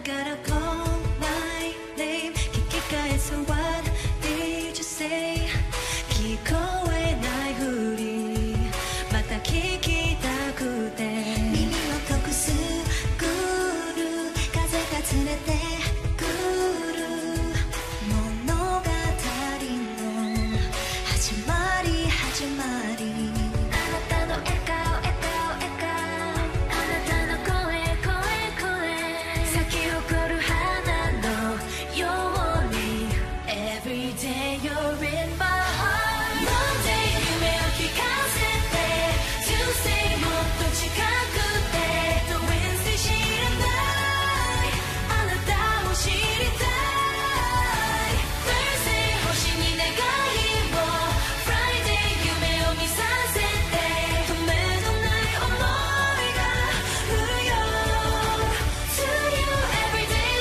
gotta call my name 聞き返す What did you say 聞こえないふりまた聞きたくて耳を隠すグル風が連れてくる物語の始まり始まりあなたの笑顔笑顔笑顔あなたの声声声咲き誇る花のように Every day you're in my heart Monday 夢を聞かせて Tuesday もっと近くて The Wednesday 知らないあなたを知りたい Thursday 星に願いを Friday 夢を見させて止めのない想いが降るよ To you everyday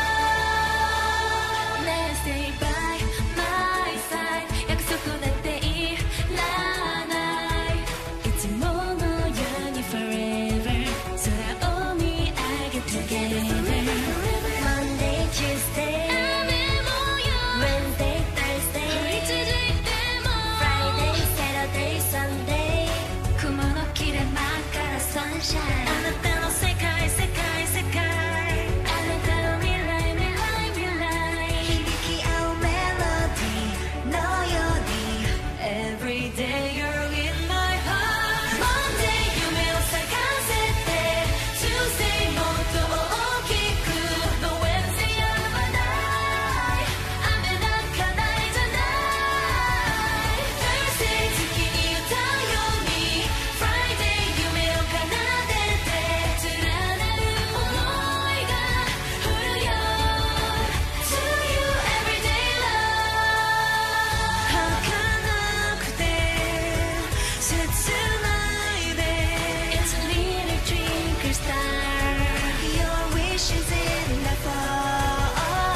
love Let's stay by my side 約束なんていらないいつものように Forever 空を見上げ Together Monday, Tuesday Wednesday, Thursday Friday, Saturday, Sunday 雲の切れ間から Sunshine あなたの世界世界世界あなたの未来未来未来響き合うメロディーのように Every day you're in my heart Monday 夢を咲かせて Tuesday もっと大きく The Wednesday やまない雨なんかないじゃない Thursday 月に歌うように Friday 夢を奏でて連なる想いが降るよ To you everyday love 儚くて切ないで It's a little twinkle star Your wish is in the fall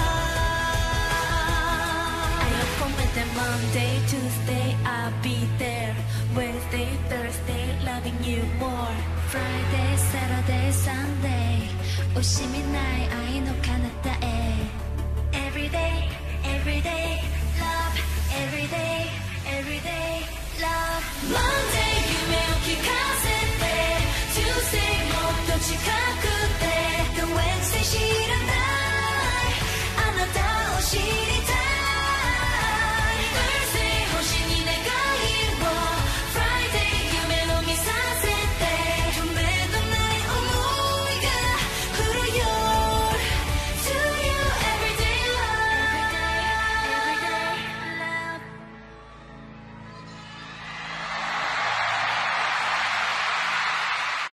愛を込めて Monday, Tuesday I'll be there Wednesday, Thursday loving you more Friday, Saturday, Sunday 惜しみない愛の彼方へ Everyday, everyday love Everyday, everyday love Monday 夢を聞かせて Tuesday もっと近